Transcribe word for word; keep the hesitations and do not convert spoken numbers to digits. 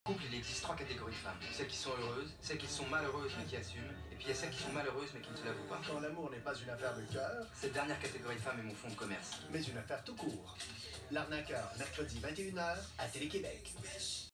Couple, il existe trois catégories de femmes. Celles qui sont heureuses, celles qui sont malheureuses mais qui assument, et puis il y a celles qui sont malheureuses mais qui ne se l'avouent pas. Quand l'amour n'est pas une affaire de cœur, Cette dernière catégorie de femmes est mon fonds de commerce. mais une affaire tout court. L'arnaqueur, mercredi vingt et une heures à Télé-Québec.